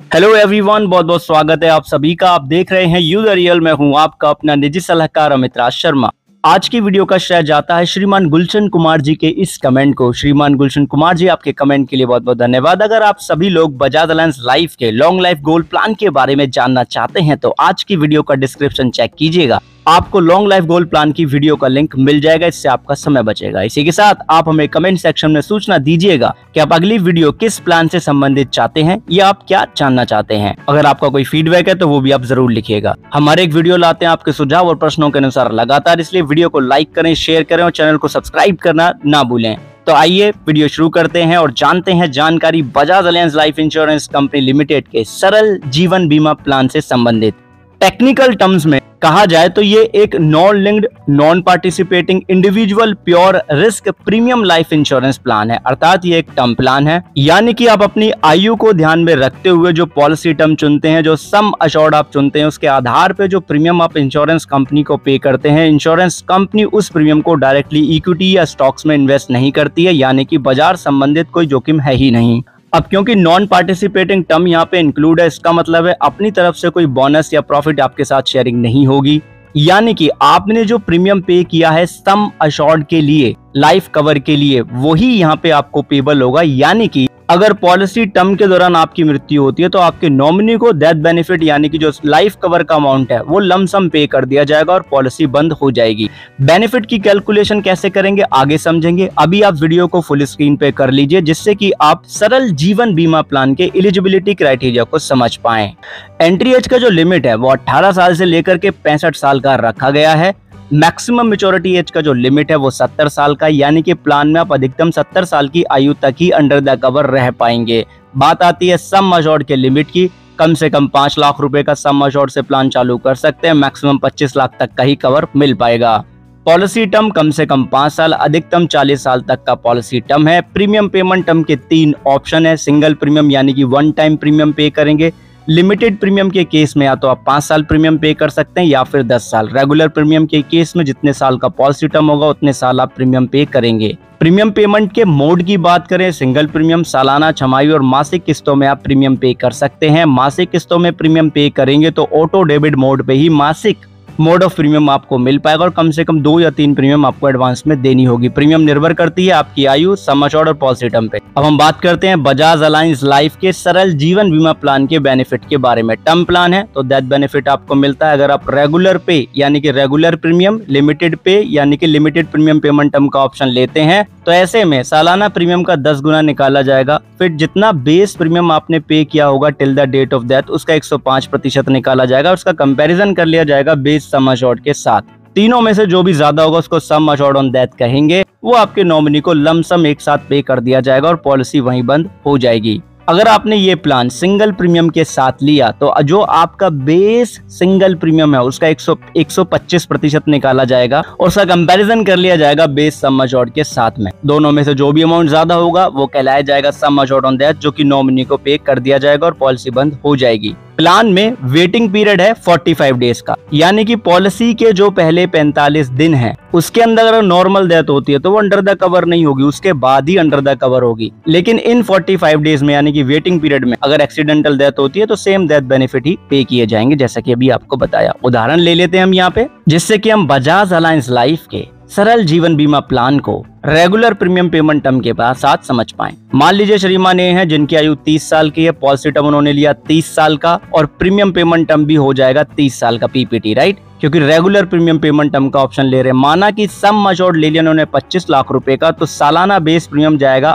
Hello everyone, बहुत बहुत स्वागत है आप सभी का। आप देख रहे हैं यू द रियल। मैं हूं आपका अपना निजी सलाहकार अमित राज शर्मा। आज की वीडियो का श्रेय जाता है श्रीमान गुलशन कुमार जी के इस कमेंट को। श्रीमान गुलशन कुमार जी, आपके कमेंट के लिए बहुत बहुत धन्यवाद। अगर आप सभी लोग बजाज अलायंस लाइफ के लॉन्ग लाइफ गोल्ड प्लान के बारे में जानना चाहते हैं तो आज की वीडियो का डिस्क्रिप्शन चेक कीजिएगा। आपको लॉन्ग लाइफ गोल्ड प्लान की वीडियो का लिंक मिल जाएगा, इससे आपका समय बचेगा। इसी के साथ आप हमें कमेंट सेक्शन में सूचना दीजिएगा कि आप अगली वीडियो किस प्लान से संबंधित चाहते हैं या आप क्या जानना चाहते हैं। अगर आपका कोई फीडबैक है तो वो भी आप जरूर लिखिएगा। हमारे एक वीडियो लाते हैं आपके सुझाव और प्रश्नों के अनुसार लगातार, इसलिए वीडियो को लाइक करें, शेयर करें और चैनल को सब्सक्राइब करना ना भूलें। तो आइए वीडियो शुरू करते हैं और जानते हैं जानकारी Bajaj Allianz life insurance company limited के सरल जीवन बीमा प्लान से संबंधित। टेक्निकल टर्म्स में कहा जाए तो ये एक non linked, non participating, individual pure risk premium life insurance plan है। अर्थात ये एक टर्म प्लान है, यानी कि आप अपनी आयु को ध्यान में रखते हुए जो पॉलिसी टर्म चुनते हैं, जो सम अश्योर्ड आप चुनते हैं, उसके आधार पे जो प्रीमियम आप इंश्योरेंस कंपनी को पे करते हैं, इंश्योरेंस कंपनी उस प्रीमियम को डायरेक्टली इक्विटी या स्टॉक्स में इन्वेस्ट नहीं करती है, यानी कि बाजार संबंधित कोई जोखिम है ही नहीं। अब क्योंकि नॉन पार्टिसिपेटिंग टर्म यहाँ पे इंक्लूड है, इसका मतलब है अपनी तरफ से कोई बोनस या प्रॉफिट आपके साथ शेयरिंग नहीं होगी, यानी कि आपने जो प्रीमियम पे किया है सम अश्योर्ड के लिए, लाइफ कवर के लिए, वही यहाँ पे आपको पेबल होगा। यानी कि अगर पॉलिसी टर्म के दौरान आपकी मृत्यु होती है तो आपके नॉमिनी को डेथ बेनिफिट यानी कि जो लाइफ कवर का अमाउंट है वो लमसम पे कर दिया जाएगा और पॉलिसी बंद हो जाएगी। बेनिफिट की कैलकुलेशन कैसे करेंगे आगे समझेंगे। अभी आप वीडियो को फुल स्क्रीन पे कर लीजिए, जिससे कि आप सरल जीवन बीमा प्लान के एलिजिबिलिटी क्राइटेरिया को समझ पाएं। एंट्री एज का जो लिमिट है वो 18 साल से लेकर के 65 साल का रखा गया है। मैक्सिमम मेच्योरिटी एज का जो लिमिट है वो 70 साल का, यानी कि प्लान में आप अधिकतम 70 साल की आयु तक ही अंडर द कवर रह पाएंगे। बात आती है सम अश्योर्ड के लिमिट की। कम से कम 5 लाख रुपए का सम अश्योर्ड से प्लान चालू कर सकते हैं, मैक्सिमम 25 लाख तक का ही कवर मिल पाएगा। पॉलिसी टर्म कम से कम 5 साल, अधिकतम 40 साल तक का पॉलिसी टर्म है। प्रीमियम पेमेंट टर्म के 3 ऑप्शन है। सिंगल प्रीमियम यानी कि वन टाइम प्रीमियम पे करेंगे। लिमिटेड प्रीमियम के केस में या तो आप 5 साल प्रीमियम पे कर सकते हैं या फिर 10 साल। रेगुलर प्रीमियम के केस में जितने साल का पॉलिसी टर्म होगा उतने साल आप प्रीमियम पे करेंगे। प्रीमियम पेमेंट के मोड की बात करें, सिंगल प्रीमियम, सालाना, छमाही और मासिक किस्तों में आप प्रीमियम पे कर सकते हैं। मासिक किस्तों में प्रीमियम पे करेंगे तो ऑटो डेबिट मोड पे ही मासिक मोड ऑफ प्रीमियम आपको मिल पाएगा और कम से कम 2 या 3 प्रीमियम आपको एडवांस में देनी होगी। प्रीमियम निर्भर करती है आपकी आयु, सम अश्योर्ड और पॉलिसी टर्म पे। अब हम बात करते हैं बजाज अलायंस लाइफ के सरल जीवन बीमा प्लान के बेनिफिट के बारे में। टर्म प्लान है तो डेथ बेनिफिट आपको मिलता है अगर आप रेगुलर पे यानी कि रेगुलर प्रीमियम, लिमिटेड पे यानी कि लिमिटेड प्रीमियम पेमेंट टर्म का ऑप्शन लेते हैं तो ऐसे में सालाना प्रीमियम का 10 गुना निकाला जाएगा। फिर जितना बेस प्रीमियम आपने पे किया होगा till the date of death उसका 105% निकाला जाएगा। उसका कंपैरिजन कर लिया जाएगा बेस सम अश्योर्ड के साथ। तीनों में से जो भी ज्यादा होगा उसको सम अश्योर्ड ऑन डेथ कहेंगे। वो आपके नॉमिनी को लमसम एक साथ पे कर दिया जाएगा और पॉलिसी वहीं बंद हो जाएगी। अगर आपने ये प्लान सिंगल प्रीमियम के साथ लिया तो जो आपका बेस सिंगल प्रीमियम है उसका 125% निकाला जाएगा और उसका कंपैरिजन कर लिया जाएगा बेस सम अश्योर्ड के साथ में। दोनों में से जो भी अमाउंट ज्यादा होगा वो कहलाया जाएगा सम अश्योर्ड ऑन डेथ, जो कि नॉमिनी को पे कर दिया जाएगा और पॉलिसी बंद हो जाएगी। प्लान में वेटिंग पीरियड है 45 डेज का, यानी कि पॉलिसी के जो पहले 45 दिन है उसके अंदर अगर नॉर्मल डेथ होती है तो वो अंडर द कवर नहीं होगी, उसके बाद ही अंडर द कवर होगी। लेकिन इन 45 डेज में यानी कि वेटिंग पीरियड में अगर एक्सीडेंटल डेथ होती है तो सेम डेथ बेनिफिट ही पे किए जाएंगे, जैसा कि अभी आपको बताया। उदाहरण ले लेते हैं हम यहाँ पे, जिससे कि हम बजाज अलायंस लाइफ के सरल जीवन बीमा प्लान को रेगुलर प्रीमियम पेमेंट टर्म के साथ समझ पाएं। मान लीजिए श्रीमान ये हैं जिनकी आयु 30 साल की है, पॉलिसी टर्म उन्होंने लिया 30 साल का और प्रीमियम पेमेंट टर्म भी हो जाएगा 30 साल का पीपीटी, राइट? क्योंकि रेगुलर प्रीमियम पेमेंट टर्म का ऑप्शन ले रहे हैं। माना कि सम अश्योर्ड ले लिया उन्होंने 25 लाख रुपए का, तो सालाना बेस प्रीमियम जाएगा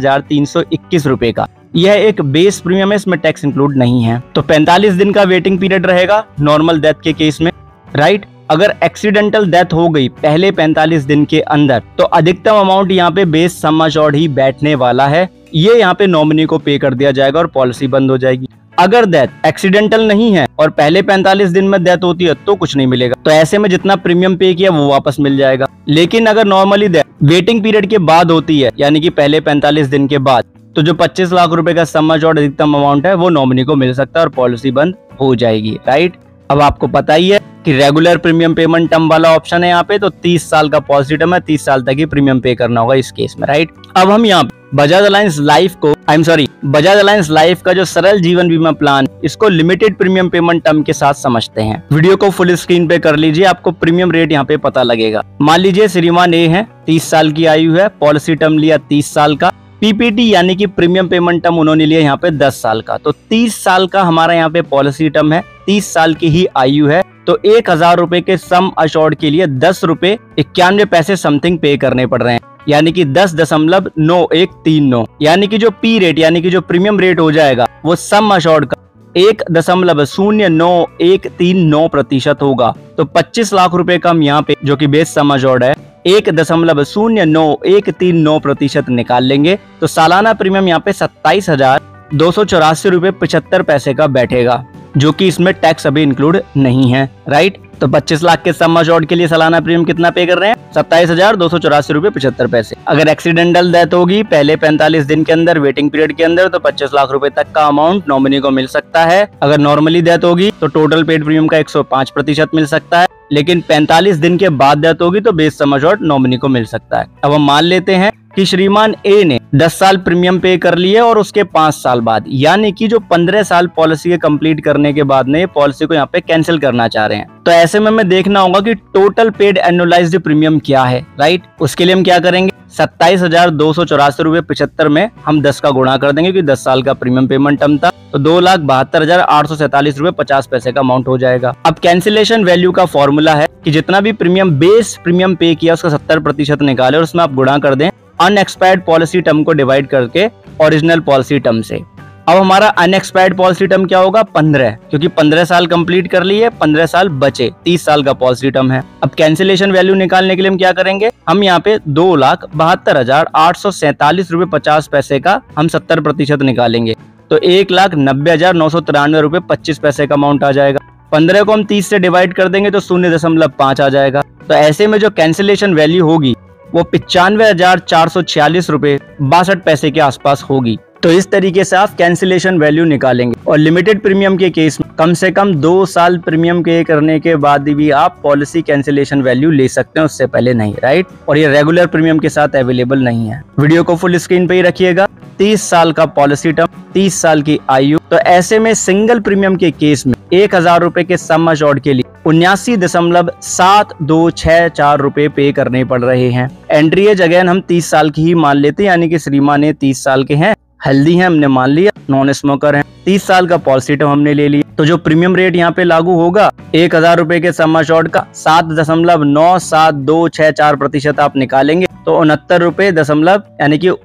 8,321 रुपए का। यह एक बेस प्रीमियम है, इसमें टैक्स इंक्लूड नहीं है। तो 45 दिन का वेटिंग पीरियड रहेगा नॉर्मल डेथ के केस में, राइट? अगर एक्सीडेंटल डेथ हो गई पहले 45 दिन के अंदर तो अधिकतम अमाउंट यहाँ पे बेस सम अश्योर्ड ही बैठने वाला है। ये यहाँ पे नॉमिनी को पे कर दिया जाएगा और पॉलिसी बंद हो जाएगी। अगर डेथ एक्सीडेंटल नहीं है और पहले 45 दिन में डेथ होती है तो कुछ नहीं मिलेगा, तो ऐसे में जितना प्रीमियम पे किया वो वापस मिल जाएगा। लेकिन अगर नॉर्मली डेथ वेटिंग पीरियड के बाद होती है यानी कि पहले 45 दिन के बाद, तो जो 25 लाख रुपए का सम अश्योर्ड अधिकतम अमाउंट है वो नॉमिनी को मिल सकता है और पॉलिसी बंद हो जाएगी, राइट? अब आपको पता ही है कि रेगुलर प्रीमियम पेमेंट टर्म वाला ऑप्शन है यहाँ पे, तो 30 साल का पॉलिसी टर्म है, 30 साल तक ही प्रीमियम पे करना होगा इस केस में, राइट। अब हम यहाँ बजाज अलायंस लाइफ का जो सरल जीवन बीमा प्लान, इसको लिमिटेड प्रीमियम पेमेंट टर्म के साथ समझते हैं। वीडियो को फुल स्क्रीन पे कर लीजिए, आपको प्रीमियम रेट यहाँ पे पता लगेगा। मान लीजिए श्रीमान ए है, 30 साल की आयु है, पॉलिसी टर्म लिया 30 साल का, पीपीटी यानी कि प्रीमियम पेमेंट टर्म उन्होंने लिया यहाँ पे 10 साल का। तो 30 साल का हमारा यहाँ पे पॉलिसी टर्म है, 30 साल की ही आयु है, तो 1000 रुपए के सम अशोर्ड के लिए 10 रुपए 91 पैसे समथिंग पे करने पड़ रहे हैं, यानी कि 10.9139, यानी कि जो पी रेट यानी कि जो प्रीमियम रेट हो जाएगा वो सम अशोर्ड का 1.0939% होगा। तो 25 लाख रुपए का हम यहाँ पे जो कि बेस सम अशोर्ड है 1.09139% निकाल लेंगे, तो सालाना प्रीमियम यहाँ पे 27,284 रुपए 75 पैसे का बैठेगा, जो कि इसमें टैक्स अभी इंक्लूड नहीं है, राइट। तो 25 लाख के सम अशोर्ड के लिए सालाना प्रीमियम कितना पे कर रहे हैं? 27,284 रुपए 75 पैसे। अगर एक्सीडेंटल डेथ होगी पहले 45 दिन के अंदर वेटिंग पीरियड के अंदर, तो 25 लाख रुपए तक का अमाउंट नॉमिनी को मिल सकता है। अगर नॉर्मली डेथ होगी तो टोटल पेड प्रीमियम का 105% मिल सकता है, लेकिन 45 दिन के बाद डेथ होगी तो बेस सम अशोर्ड नॉमिनी को मिल सकता है। अब हम मान लेते हैं कि श्रीमान ए ने 10 साल प्रीमियम पे कर लिए और उसके 5 साल बाद, यानी कि जो 15 साल पॉलिसी के कंप्लीट करने के बाद में पॉलिसी को यहाँ पे कैंसिल करना चाह रहे हैं, तो ऐसे में हमें देखना होगा कि टोटल पेड एनुअलाइज्ड प्रीमियम क्या है, राइट। उसके लिए हम क्या करेंगे? 27,284 रुपए 75 में हम 10 का गुणा कर देंगे, क्योंकि 10 साल का प्रीमियम पेमेंट टर्म था, तो 2,72,847 रुपए 50 पैसे का अमाउंट हो जाएगा। अब कैंसिलेशन वैल्यू का फॉर्मूला है कि जितना भी प्रीमियम बेस प्रीमियम पे किया उसका 70% निकाले और उसमें आप गुणा कर दें अनएक्सपायर्ड पॉलिसी टर्म को डिवाइड करके ओरिजिनल पॉलिसी टर्म से। अब हमारा अनएक्सपायर्ड पॉलिसी टर्म क्या होगा? 15, क्योंकि 15 साल कंप्लीट कर लिए, 15 साल बचे, 30 साल का पॉलिसी टर्म है। अब कैंसिलेशन वैल्यू निकालने के लिए हम क्या करेंगे? हम यहाँ पे 2,72,847 रुपए 50 पैसे का हम 70% निकालेंगे, तो 1,90,993 रुपए 25 पैसे का अमाउंट आ जाएगा। 15 को हम 30 से डिवाइड कर देंगे तो 0.5 आ जाएगा। तो ऐसे में जो कैंसिलेशन वैल्यू होगी वो 95,446 रुपए 62 पैसे के आसपास होगी। तो इस तरीके से आप कैंसिलेशन वैल्यू निकालेंगे। और लिमिटेड प्रीमियम के केस में कम से कम 2 साल प्रीमियम पे करने के बाद भी आप पॉलिसी कैंसिलेशन वैल्यू ले सकते हैं, उससे पहले नहीं, राइट। और ये रेगुलर प्रीमियम के साथ अवेलेबल नहीं है। वीडियो को फुल स्क्रीन पे ही रखिएगा। 30 साल का पॉलिसी टर्म, 30 साल की आयु, तो ऐसे में सिंगल प्रीमियम के केस में 1000 रुपए के सम अशोर्ड के लिए 79.7264 रुपए पे करने पड़ रहे हैं। एंट्री एज अगेन हम 30 साल की ही मान लेते हैं, यानी कि श्रीमान ने 30 साल के हैं, हेल्दी हैं, हमने मान लिया, नॉन स्मोकर हैं, 30 साल का पॉलिसी टर्म हमने ले लिया। तो जो प्रीमियम रेट यहाँ पे लागू होगा 1000 रुपए के सम अशोर्ड का 7.97264% आप निकालेंगे, तो 69 रुपए दशमलव यानी कि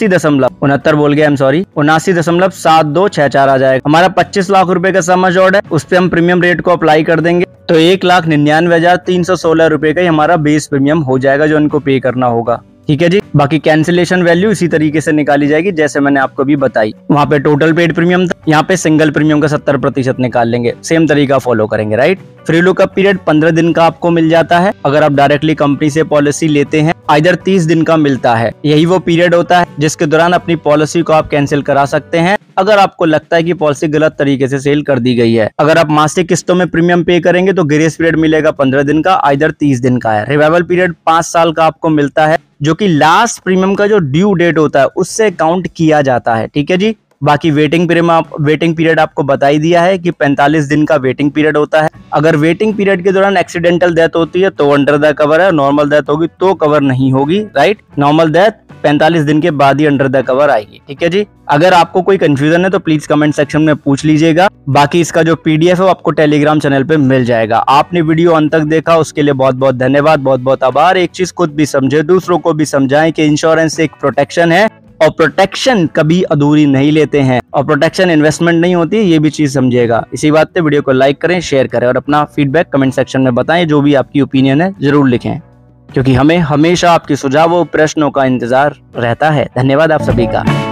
79.7264 आ जाएगा। हमारा 25 लाख रुपए का सम अशोर्ड है, उस पे हम प्रीमियम रेट को अप्लाई कर देंगे, तो 1,99,316 रुपए का ही हमारा बेस प्रीमियम हो जाएगा जो इनको पे करना होगा। ठीक है जी। बाकी कैंसिलेशन वैल्यू इसी तरीके से निकाली जाएगी जैसे मैंने आपको भी बताई। वहाँ पे टोटल पेड प्रीमियम था, यहाँ पे सिंगल प्रीमियम का 70% निकाल लेंगे, सेम तरीका फॉलो करेंगे, राइट। फ्री लुकअप पीरियड 15 दिन का आपको मिल जाता है। अगर आप डायरेक्टली कंपनी से पॉलिसी लेते हैं आइदर 30 दिन का मिलता है। यही वो पीरियड होता है जिसके दौरान अपनी पॉलिसी को आप कैंसिल करा सकते हैं अगर आपको लगता है कि पॉलिसी गलत तरीके से सेल कर दी गई है। अगर आप मासिक किस्तों में प्रीमियम पे करेंगे तो ग्रेस पीरियड मिलेगा 15 दिन का, आइदर 30 दिन का है। रिवाइवल पीरियड 5 साल का आपको मिलता है, जो कि लास्ट प्रीमियम का जो ड्यू डेट होता है उससे काउंट किया जाता है। ठीक है जी। बाकी वेटिंग पीरियड आपको बता ही दिया है कि 45 दिन का वेटिंग पीरियड होता है। अगर वेटिंग पीरियड के दौरान एक्सीडेंटल डेथ होती है तो अंडर द कवर है, नॉर्मल डेथ होगी तो कवर नहीं होगी, राइट। नॉर्मल डेथ 45 दिन के बाद ही अंडर द कवर आएगी। ठीक है जी। अगर आपको कोई कंफ्यूजन है तो प्लीज कमेंट सेक्शन में पूछ लीजिएगा। बाकी इसका जो पीडीएफ है वो आपको टेलीग्राम चैनल पे मिल जाएगा। आपने वीडियो अंत तक देखा उसके लिए बहुत बहुत धन्यवाद, बहुत बहुत आभार। एक चीज खुद भी समझे, दूसरों को भी समझाएं कि इंश्योरेंस एक प्रोटेक्शन है और प्रोटेक्शन कभी अधूरी नहीं लेते हैं और प्रोटेक्शन इन्वेस्टमेंट नहीं होती, ये भी चीज समझिएगा। इसी बात पे वीडियो को लाइक करें, शेयर करें और अपना फीडबैक कमेंट सेक्शन में बताएं। जो भी आपकी ओपिनियन है जरूर लिखें, क्योंकि हमें हमेशा आपके सुझाव और प्रश्नों का इंतजार रहता है। धन्यवाद आप सभी का।